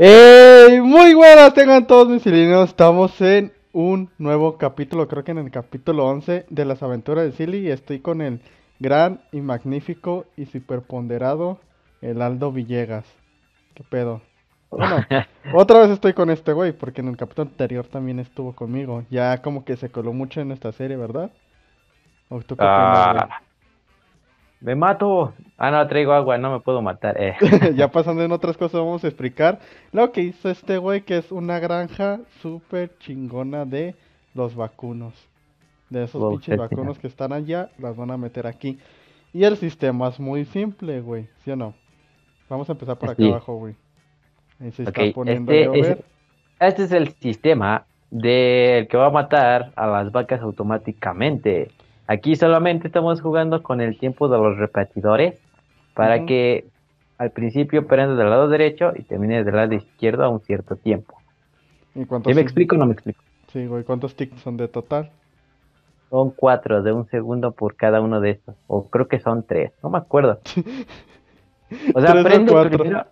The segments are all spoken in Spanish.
Muy buenas, tengan todos mis silinos. Estamos en un nuevo capítulo, creo que en el capítulo 11 de las aventuras de Silly. Y estoy con el gran y magnífico y superponderado el Aldo Villegas. ¿Qué pedo? Bueno, otra vez estoy con este güey, porque en el capítulo anterior también estuvo conmigo. Ya como que se coló mucho en esta serie, ¿verdad? ¿O tú qué opinas, güey? Ah, me mato. Ah, no, traigo agua, no me puedo matar. Ya pasando en otras cosas, vamos a explicar lo que hizo este güey, que es una granja súper chingona de los vacunos. De esos Wow, pinches vacunos que están allá, las van a meter aquí. Y el sistema es muy simple, güey, ¿sí o no? Vamos a empezar por acá sí, abajo, güey. Ahí se ok. está poniendo a llover. Este es el sistema del que va a matar a las vacas automáticamente. Aquí solamente estamos jugando con el tiempo de los repetidores para Ujú. que al principio prenda del lado derecho y termine del lado izquierdo a un cierto tiempo. ¿Y ¿Sí cuántos me tic? explico o no me explico? Sí, güey, ¿cuántos tics son de total? Son 4 de un segundo por cada uno de estos. O creo que son 3, no me acuerdo. O sea, Tres o prende el cuatro. primero.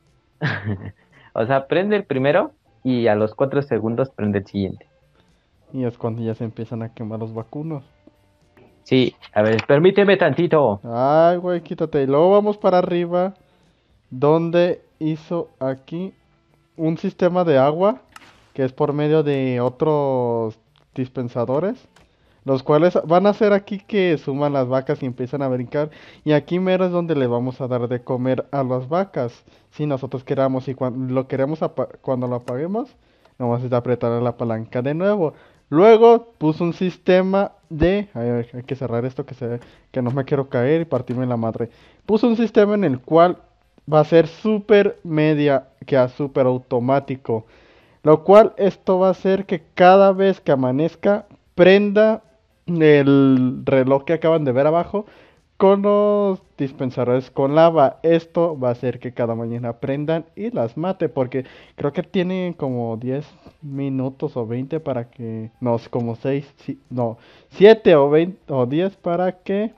O sea, prende el primero y a los 4 segundos prende el siguiente. Y es cuando ya se empiezan a quemar los vacunos. Sí, a ver, permíteme tantito. Ay, güey, quítate. Y luego vamos para arriba, donde hizo aquí un sistema de agua que es por medio de otros dispensadores, los cuales van a hacer aquí que suman las vacas y empiezan a brincar. Y aquí mero es donde le vamos a dar de comer a las vacas, si nosotros queramos. Y cuando lo queremos cuando lo apaguemos, vamos a apretar la palanca de nuevo. Luego puso un sistema de... hay que cerrar esto que no me quiero caer y partirme la madre. Puso un sistema en el cual va a ser súper media, que a súper automático. Lo cual esto va a hacer que cada vez que amanezca prenda el reloj que acaban de ver abajo con los dispensadores con lava. Esto va a hacer que cada mañana prendan y las mate porque creo que tienen como 10 minutos o 20 para que... No, es como 6, no, 7 o 20 o 10 para que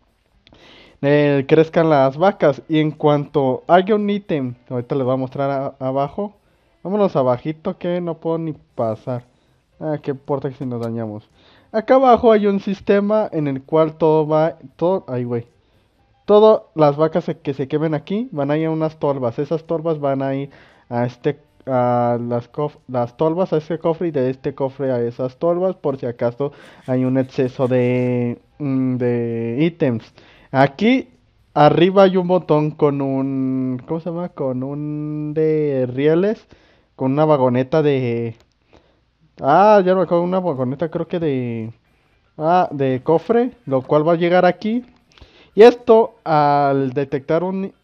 crezcan las vacas. Y en cuanto haya un ítem, ahorita les voy a mostrar abajo. Vámonos abajito que no puedo ni pasar. Ah, qué importa que si nos dañamos. Acá abajo hay un sistema en el cual todo va, todo, ay güey. Todas las vacas que se quemen aquí van a ir a unas tolvas. Esas tolvas van a ir a las tolvas a este cofre y de este cofre a esas tolvas por si acaso hay un exceso de ítems. Aquí arriba hay un botón con un, ¿cómo se llama? Con un de rieles, con una vagoneta de, ya no me acuerdo, una vagoneta creo que de cofre, lo cual va a llegar aquí. Y esto, al detectar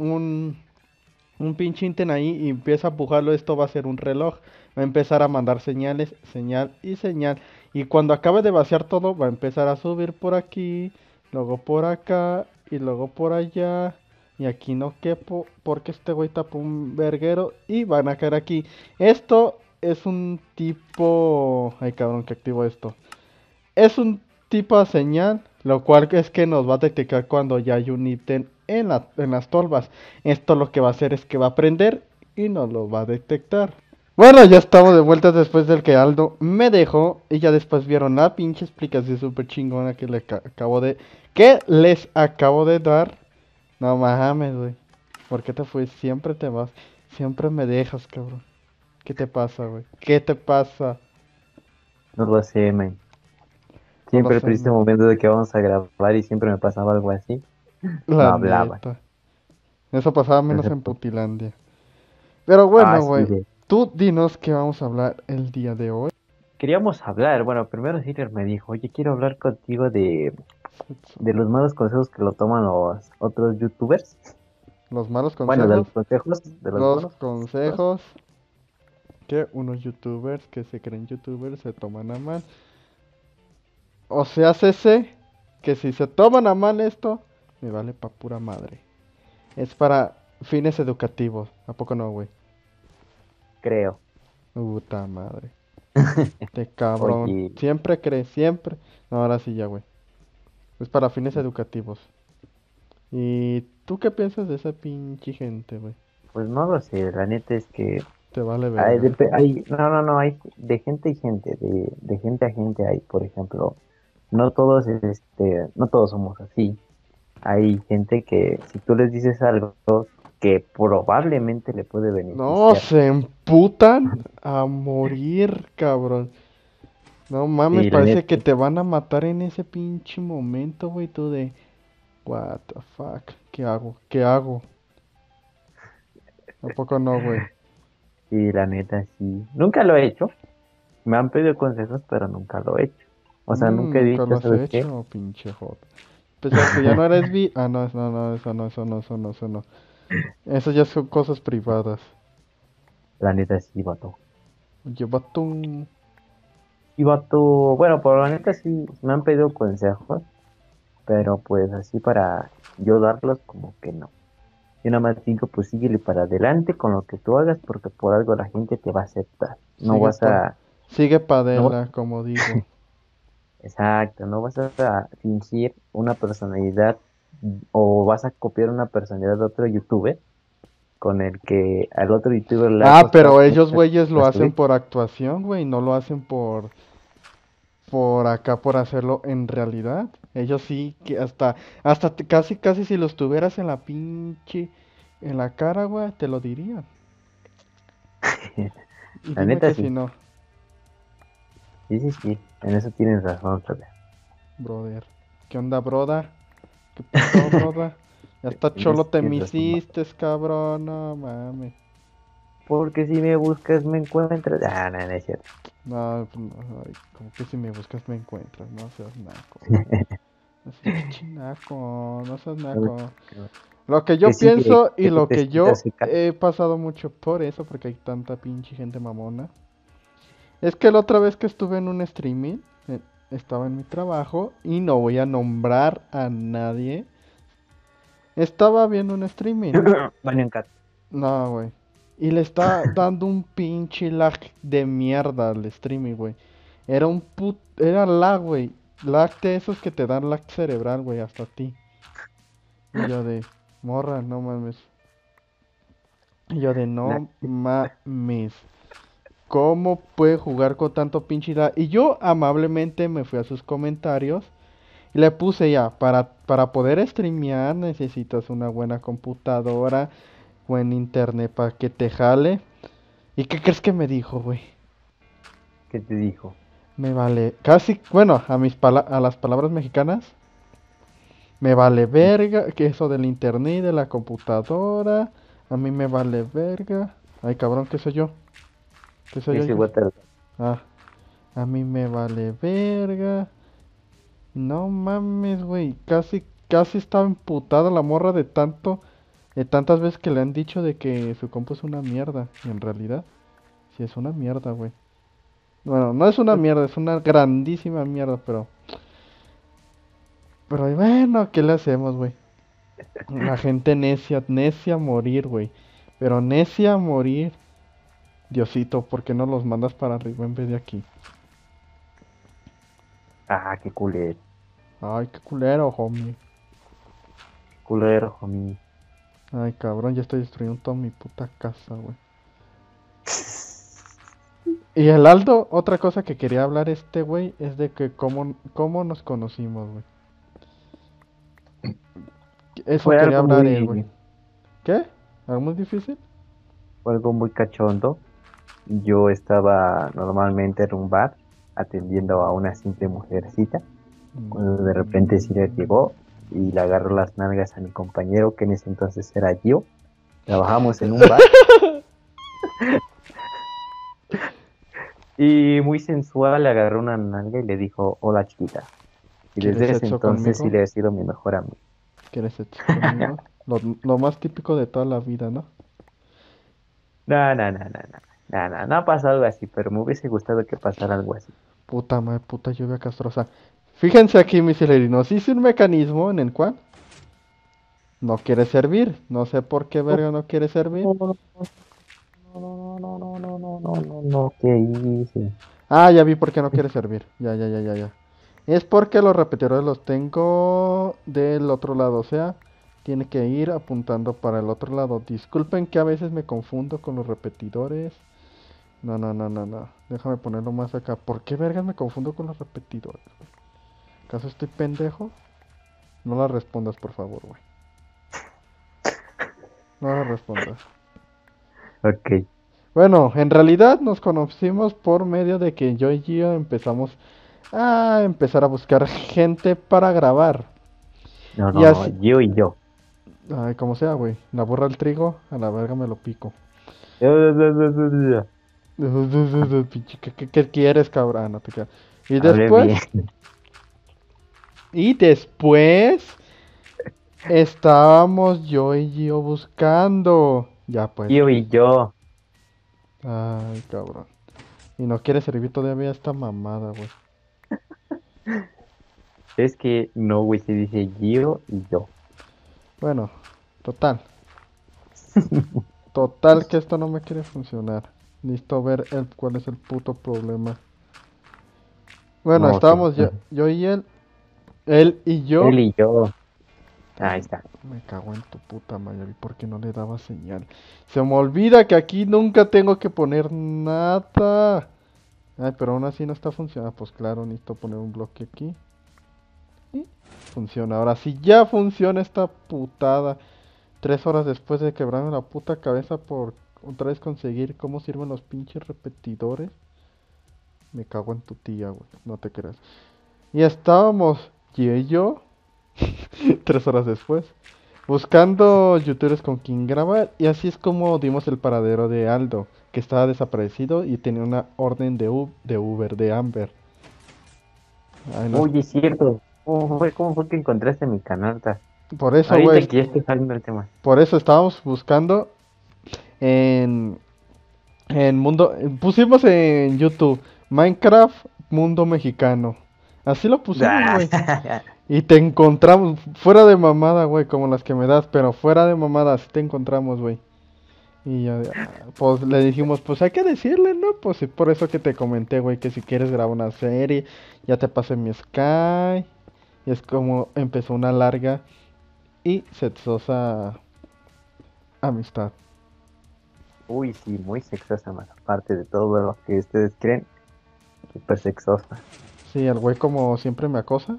un pinche inten ahí y empieza a empujarlo, esto va a ser un reloj. Va a empezar a mandar señales, señal y señal. Y cuando acabe de vaciar todo, va a empezar a subir por aquí, luego por acá y luego por allá. Y aquí no quepo porque este güey tapó un verguero y van a caer aquí. Esto es un tipo... Ay, cabrón, que activo esto. Es un tipo de señal, lo cual es que nos va a detectar cuando ya hay un ítem en las tolvas. Esto lo que va a hacer es que va a prender y nos lo va a detectar. Bueno, ya estamos de vuelta después del que Aldo me dejó y ya después vieron la pinche explicación súper chingona que les acabo de dar. No mames, güey. ¿Por qué te fui? Siempre te vas. Siempre me dejas, cabrón. ¿Qué te pasa, güey? ¿Qué te pasa? No lo sé, man. No lo Siempre el sé, preciso man. momento de que vamos a grabar y siempre me pasaba algo así. No La hablaba. neta. Eso pasaba No menos sé en por- Putilandia. Pero Ah, bueno, sí, güey. Tú dinos qué vamos a hablar el día de hoy. queríamos hablar. Bueno, primero Sitter me dijo, oye, quiero hablar contigo de los malos consejos que lo toman los otros youtubers. Los malos Bueno, de consejos. los consejos de los Los buenos consejos. consejos que unos youtubers que se creen youtubers se toman a mal. O sea, CC, que si se toman a mal esto, me vale pa' pura madre. Es para fines educativos. ¿A poco no, güey? Creo. Puta madre. Este cabrón. Oye, Siempre crees, siempre. No, ahora sí ya, güey. Es para fines educativos. ¿Y tú qué piensas de esa pinche gente, güey? pues no lo sé, la neta es que Te vale verga. no, hay de gente y gente, de gente a gente hay, por ejemplo, no todos somos así. Hay gente que si tú les dices algo que probablemente le puede No, beneficiar, se emputan a morir, cabrón. No mames, y la parece que neta, te van a matar en ese pinche momento, güey. Tú de, what the fuck, ¿qué hago? ¿Qué hago? ¿A poco no, güey? y la neta sí, nunca lo he hecho, me han pedido consejos, pero nunca lo he hecho. O sea, nunca he Nunca lo dicho, has ¿sabes qué? hecho, pinche joto. Pensaba que ya no eres vi. Ah, no, no, no, eso no, eso no, eso no, eso no. Eso ya son cosas privadas. La neta sí, vato. Lleva tu. Y vato, bueno, por la neta sí, me han pedido consejos, pero pues así para yo darlos como que no. Yo nada más digo, pues síguele para adelante con lo que tú hagas porque por algo la gente te va a aceptar. Sigue pa. Sigue No vas- padela, como digo. exacto, no vas a fingir una personalidad o vas a copiar una personalidad de otro youtuber con el que al otro youtuber le ha Ah, costado pero ellos, mucho güeyes, lo para hacen subir. por actuación, güey. No lo hacen por acá, por hacerlo en realidad. Ellos sí, que casi, casi si los tuvieras en la pinche, en la cara, güey, te lo dirían. Y La dime neta que si sí, no, sí, sí, sí, en eso tienes razón, Tobe. brother. ¿Qué onda, broda? ¿Qué pasó, broda? Ya está En eso cholo te me tienes razón, vato. hiciste, cabrón. No mames. Porque si me buscas me encuentras. Ah, no, no es cierto. No, pues no, ay, como que si me buscas me encuentras, no seas naco, güey. No seas pichinaco, no seas naco. Lo que Que yo sigue, pienso y que tú lo te que sientas yo acá. he pasado mucho por eso, porque hay tanta pinche gente mamona, es que la otra vez que estuve en un streaming, estaba en mi trabajo y no voy a nombrar a nadie. Estaba viendo un streaming. Baño en cat. No, güey. Y le está dando un pinche lag de mierda al streaming, güey. Era lag, güey. Lag de esos que te dan lag cerebral, güey, hasta a ti. Y yo de, morra, no mames. Y yo de, La- no mames. ¿Cómo puede jugar con tanto pinche lag? Y yo amablemente me fui a sus comentarios y le puse ya, para poder streamear necesitas una buena computadora, buen internet para que te jale. ¿Y qué crees que me dijo, güey? ¿Qué te dijo? Me vale, casi, bueno, a las palabras mexicanas, me vale verga, que eso del internet y de la computadora, a mí me vale verga. Ay, cabrón, ¿qué soy yo? ¿Qué soy yo, Ese hijo? water. Ah, a mí me vale verga. No mames, güey, casi, casi estaba emputada la morra de tantas veces que le han dicho de que su compu es una mierda. Y en realidad, sí es una mierda, güey. Bueno, no es una mierda, es una grandísima mierda, pero... Pero bueno, ¿qué le hacemos, güey? La gente necia, necia a morir, güey. Pero necia a morir. Diosito, ¿por qué no los mandas para arriba en vez de aquí? Ah, qué culero. Ay, qué culero, homie. Culero, homie. Ay, cabrón, ya estoy destruyendo toda mi puta casa, güey. Y el Aldo, otra cosa que quería hablar este güey es de que cómo nos conocimos, güey. Eso Fue quería algo hablar él, güey. muy, ¿Qué? ¿Algo muy difícil? fue algo muy cachondo. Yo estaba normalmente en un bar atendiendo a una simple mujercita, cuando de repente Siria Mm. llegó y le agarró las nalgas a mi compañero, que en ese entonces era yo. Trabajamos en un bar y muy sensual le agarró una nalga y le dijo, hola chiquita. Y ¿Quieres desde ese sexo entonces conmigo? Siria ha sido mi mejor amigo. ¿Quieres sexo conmigo? Lo más típico de toda la vida, ¿no? No, no, no, no, no. No, no, no ha pasado algo así, pero me hubiese gustado que pasara algo así. Puta madre, puta lluvia castrosa. Fíjense aquí, mis hilerinos. Hice un mecanismo en el cual no quiere servir. No sé por qué No, verga no quiere servir. no, no, no, no, no, no, no, no, no, no, ¿qué hice? Ah, ya vi por qué no quiere servir. Ya, ya, ya, ya, ya. Es porque los repetidores los tengo del otro lado. O sea, Tiene que ir apuntando para el otro lado. Disculpen que a veces me confundo con los repetidores. No, no, no, no, no. Déjame ponerlo más acá. ¿Por qué vergas me confundo con los repetidores? ¿Acaso estoy pendejo? No la respondas, por favor, güey. No la respondas. Ok. Bueno, en realidad nos conocimos por medio de que yo y Gio empezamos a empezar a buscar gente para grabar. No, Y no, no, así, yo y yo. ay, como sea, güey. La burra al trigo, a la verga me lo pico. Pinche, ¿qué quieres, cabrón? Ah, no te quedas. Y Hablé bien. después, y después estábamos yo y Gio buscando. Ya pues. Yo y yo. Ay, cabrón. Y no quiere servir todavía esta mamada, güey. Es que no, güey, se dice yo y yo. Bueno, total. Total que esto no me quiere funcionar. Necesito ver cuál es el puto problema. Bueno, No, sí. estábamos yo y él y yo. Él y yo. Ay, Ahí está. me cago en tu puta madre, ¿por qué no le daba señal? Se me olvida que aquí nunca tengo que poner nada. Ay, pero aún así no está funcionando. Pues claro, necesito poner un bloque aquí. Y funciona. Ahora sí ya funciona esta putada. 3 horas después de quebrarme la puta cabeza por otra vez conseguir cómo sirven los pinches repetidores. Me cago en tu tía, güey. No te creas. Y estábamos, Gio y yo, 3 horas después, buscando youtubers con quien grabar. Y así es como dimos el paradero de Aldo, que estaba desaparecido y tenía una orden de Uber, de Amber. Ay, no, Oye, es cierto. ¿Cómo fue que encontraste mi canal? por eso, Ahorita güey. que ya estoy saliendo el tema. Por eso estábamos buscando en, en mundo. Pusimos en YouTube Minecraft Mundo Mexicano. Así lo pusimos, güey. Y te encontramos, fuera de mamada, güey, como las que me das, pero fuera de mamada, así te encontramos, güey. Y ya, pues le dijimos, pues hay que decirle, ¿no? Pues sí, por eso que te comenté, güey, que si quieres grabar una serie, ya te pasé mi Sky. Y es como empezó una larga y sexosa amistad. Uy, sí, muy sexosa más aparte de todo lo que ustedes creen. Súper sexosa. Sí, el güey como siempre me acosa.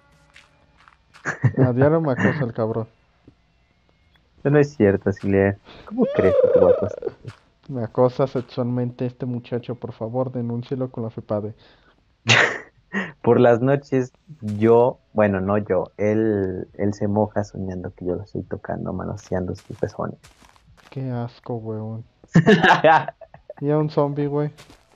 A diario me acosa el cabrón. Eso no es cierto, Silvia. ¿Cómo crees que te voy a acosar? Me acosa sexualmente este muchacho, por favor, denúncielo con la FEPADE. Por las noches, bueno, no yo, él se moja soñando que yo lo estoy tocando, manoseando sus pezones. Qué asco, weón. Y a un zombie, güey.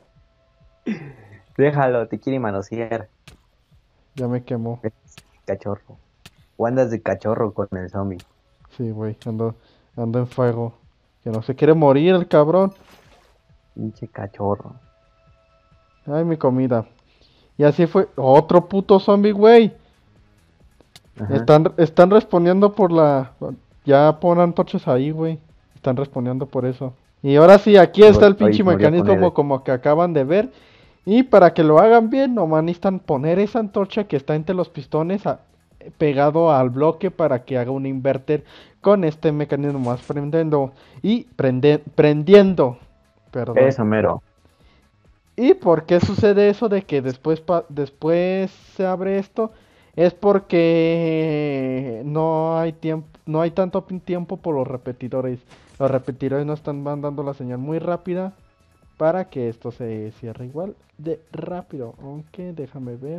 Déjalo, te quiere manosear. Ya me quemó. Cachorro. O andas de cachorro con el zombie. Sí, güey, ando en fuego. Que no se quiere morir el cabrón. Pinche cachorro. Ay, mi comida. Y así fue. Otro puto zombie, güey. Ajá. Están respondiendo por la. Ya pon antorchas ahí, güey. Están respondiendo por eso. Y ahora sí, aquí está el Hoy pinche me voy a mecanismo poner. como que acaban de ver. Y para que lo hagan bien, nomás necesitan poner esa antorcha que está entre los pistones pegado al bloque para que haga un inverter con este mecanismo más prendiendo y prendiendo. Perdón. Eso, mero. ¿Y por qué sucede eso de que después se abre esto? Es porque no hay tiempo, no hay tanto tiempo por los repetidores. Los repetidores no están mandando la señal muy rápida para que esto se cierre igual de rápido. Aunque déjame ver.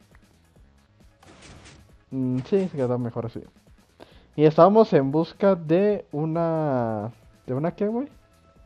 Sí, se queda mejor así. Y estábamos en busca de una. ¿De una qué, güey?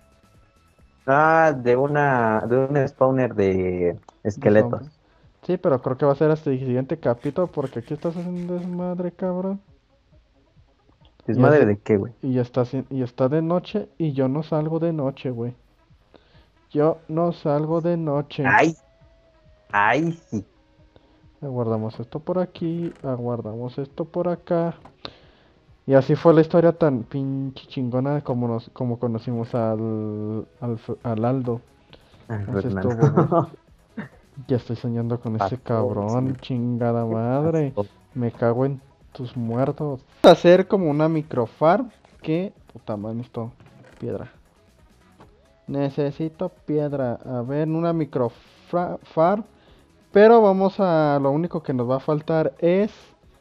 De un spawner de De esqueletos. zombies. Sí, pero creo que va a ser hasta el siguiente capítulo porque aquí estás haciendo desmadre, cabrón. ¿Es Y, es madre de- de qué, güey? y está de noche y yo no salgo de noche, güey. Yo no salgo de noche. Ay, ay, sí. Aguardamos esto por aquí, aguardamos esto por acá. Y así fue la historia tan pinche chingona como conocimos al Aldo. Ay, Así Fernando. estuvo, güey. Ya estoy soñando con ese Pasó, sí, cabrón, chingada madre. pasó. Me cago en tus muertos. Vamos a hacer como una microfarm que... Puta madre, necesito piedra. Necesito piedra. A ver, una microfarm. Pero vamos a... Lo único que nos va a faltar es...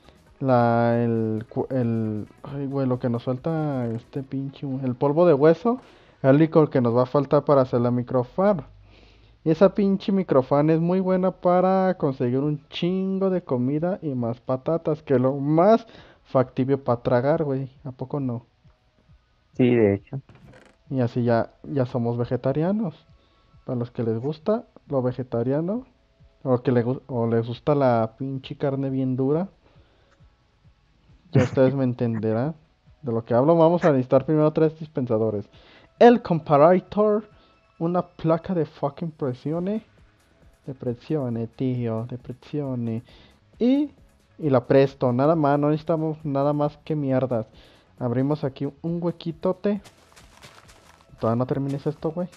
Ay, güey, lo que nos falta este pinche... El polvo de hueso. El único que nos va a faltar para hacer la microfarm. Y esa pinche microfan es muy buena para conseguir un chingo de comida y más patatas, que es lo más factible para tragar, güey. ¿A poco no? Sí, de hecho. Y así ya somos vegetarianos. Para los que les gusta lo vegetariano, o les gusta la pinche carne bien dura, ya ustedes me entenderán de lo que hablo. Vamos a necesitar primero 3 dispensadores. El comparator, una placa de fucking presione. Depresione, tío, depresione. Y, y la presto, nada más, no necesitamos nada más que mierdas. Abrimos aquí un huequitote. Todavía no termines esto, güey.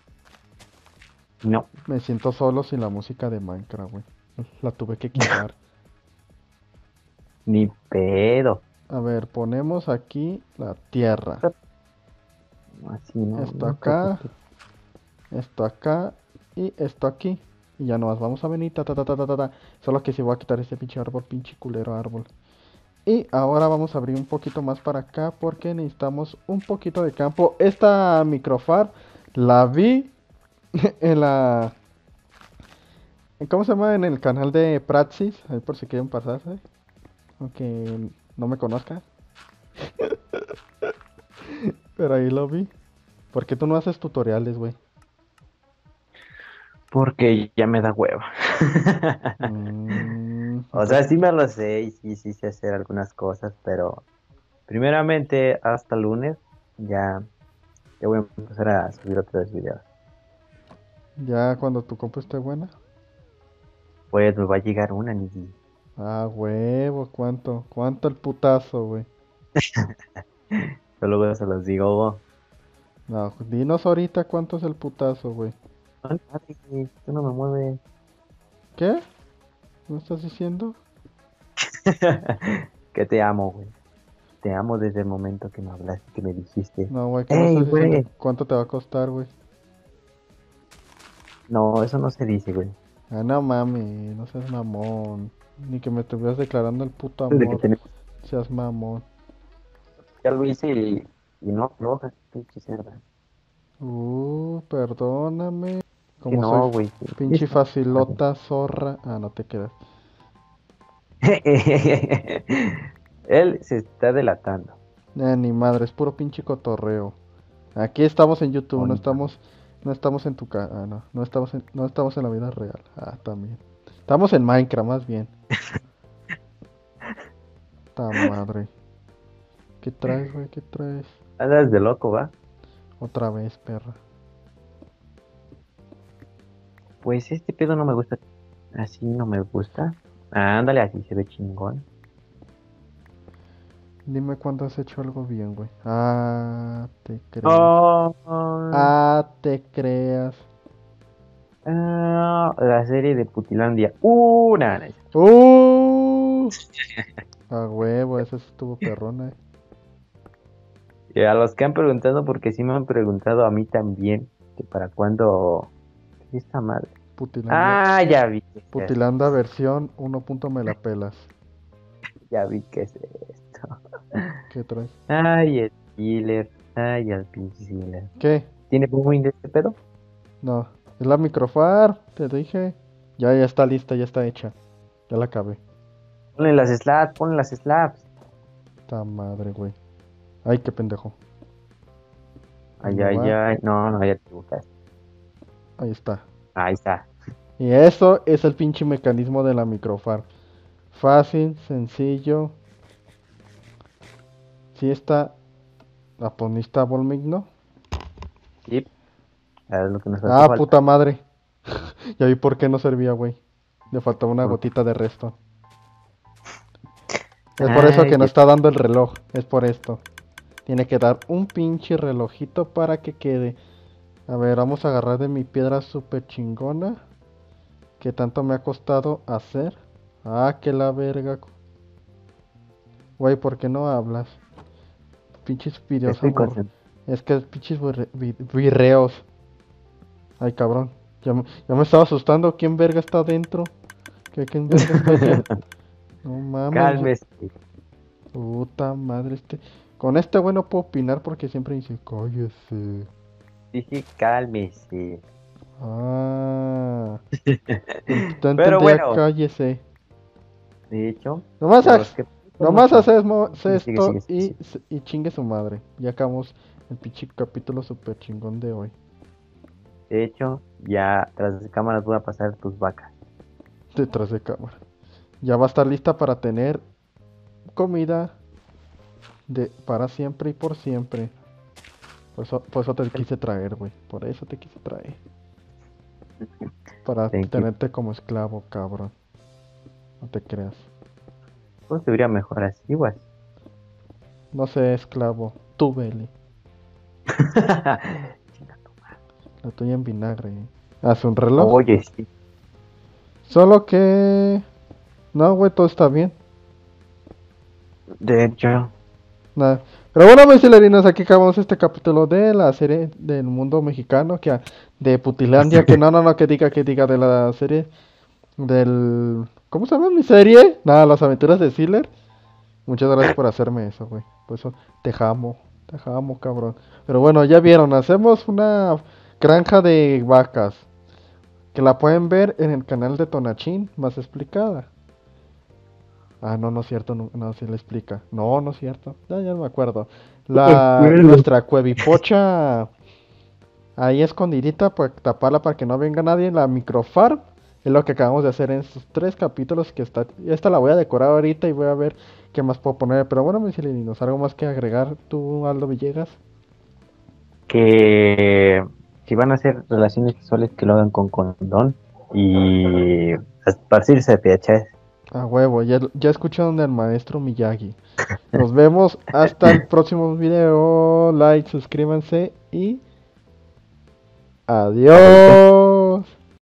No, Me siento solo sin la música de Minecraft, güey. La tuve que quitar. ni pedo. A ver, ponemos aquí la tierra. Así no, Esto no te acá, preocupes. esto acá y esto aquí. Y ya nomás vamos a venir, ta ta ta ta ta ta, ta. Solo que si voy a quitar este pinche árbol, pinche culero árbol. Y ahora vamos a abrir un poquito más para acá porque necesitamos un poquito de campo. Esta microfar la vi en la... ¿Cómo se llama? En el canal de Praxis. Ahí por si quieren pasarse. Aunque no me conozcas. Pero ahí lo vi. ¿Por qué tú no haces tutoriales, güey? Porque ya me da hueva. O sea, Entonces sí me lo sé y sí sé hacer algunas cosas, pero primeramente hasta lunes ya voy a empezar a subir otros videos. ya cuando tu compu esté buena. Pues me va a llegar una, ni Ah, huevo, ¿cuánto? ¿Cuánto el putazo, güey? yo luego se los digo. No, dinos ahorita cuánto es el putazo, güey. "Ay, madre, tú no me mueves". ¿Qué? ¿Me estás diciendo? Que te amo, güey. Te amo desde el momento que me hablaste, que me dijiste, No, güey, ¿qué me hey, estás diciendo? güey. ¿Cuánto te va a costar, güey? No, eso no se dice, güey. Ah, no mami, no seas mamón. Ni que me estuvieras declarando el puto Desde que amor. tenemos, Seas mamón. ya lo hice y no aflojas, pinche cerda. Perdóname. Que Como soy no, güey. pinche facilota, zorra. Ah, no te quedas. Él se está delatando. Ni madre, es puro pinche cotorreo. Aquí estamos en YouTube, no Bonita. estamos, no estamos en tu casa. Ah, no, no estamos en la vida real. Ah, también. Estamos en Minecraft, más bien. Ta madre. ¿Qué traes, güey? ¿Qué traes? Andas de loco, ¿va? Otra vez, perra. Pues este pedo no me gusta. Así no me gusta. Ándale, así se ve chingón. Dime cuándo has hecho algo bien, güey. Ah, te creas. Oh, Ah, te creas. la serie de Putilandia. No, no es cierto. ¡Uh! A huevo, esa sí estuvo perrona. Y a los que han preguntado, porque sí me han preguntado a mí también, que para cuándo. ¿Qué es esta madre? Putilandia. Ah, ya vi qué es esto. Putilanda versión 1. Me la pelas. Ya vi qué es esto. ¿Qué traes? Ay, el killer. Ay, el pinche killer. ¿Qué? ¿Tiene booming de este pedo? No. Es la microfar, te dije. Ya está lista, ya está hecha. Ya la acabé. Ponle las slabs. Ta madre, güey. Ay, qué pendejo. Ahí Ay, no ay, va. ay. No, no, ya te equivocaste. Ahí está. Ahí está. Y eso es el pinche mecanismo de la microfar. Fácil, sencillo. Sí está. La ponista Volmic, ¿no? Sí, es lo que nos hace Ah, falta. puta madre. Ya vi por qué no servía, güey. Le faltaba una gotita de resto. Es por eso Ay, que no está dando el reloj. Es por esto. Tiene que dar un pinche relojito para que quede. A ver, vamos a agarrar de mi piedra super chingona. Que tanto me ha costado hacer. Ah, que la verga. Güey, ¿por qué no hablas? Pinches videos Estoy aburridos. concentrado. Es que pinches virreos. Ay, cabrón. Ya me estaba asustando. ¿Quién verga está adentro? ¿Quién verga está allá? No mames. Cálmese. Puta madre, con este güey no puedo opinar porque siempre dice, cállese. Dije, cálmese. Ah, tú Pero entendía, bueno, cállese. de hecho, Nomás, los que... nomás hacemos Sigue, sigue, esto sigue, sigue, sigue. y chingue su madre. Ya acabamos el pinche capítulo super chingón de hoy. De hecho, ya tras de cámaras voy a pasar tus vacas. Detrás de cámara. Ya va a estar lista para tener comida para siempre y por siempre. Por eso te quise traer, güey. Por eso te quise traer. Para Thank you. tenerte como esclavo, cabrón. No te creas. Pues debería mejor así, güey. No sé, esclavo. Tú, Beli. La tuya en vinagre. Hace un reloj. Oye, sí. Solo que... No, güey, todo está bien. De hecho, Nada. Pero bueno, mis hilerinos, aquí acabamos este capítulo de la serie del mundo mexicano. De Putilandia. Que diga de la serie del... ¿Cómo se llama mi serie? Nada, las aventuras de Sealer. Muchas gracias por hacerme eso, güey. Por eso te amo, cabrón. Pero bueno, ya vieron, hacemos una granja de vacas. Que la pueden ver en el canal de Tonachín, más explicada. Ah, no, no es cierto, no, no, sí le explica. No, no es cierto. Ya no me acuerdo. Nuestra cuevipocha ahí escondidita, para taparla para que no venga nadie en la microfarm. Es lo que acabamos de hacer en estos 3 capítulos que está. Esta la voy a decorar ahorita y voy a ver qué más puedo poner. Pero bueno, mis hilerinos, ¿algo más que agregar tú, Aldo Villegas? que si van a hacer relaciones sexuales, que lo hagan con condón y esparcirse de PHS. A huevo, ya escucharon del maestro Miyagi. Nos vemos hasta el próximo video. Like, suscríbanse y adiós.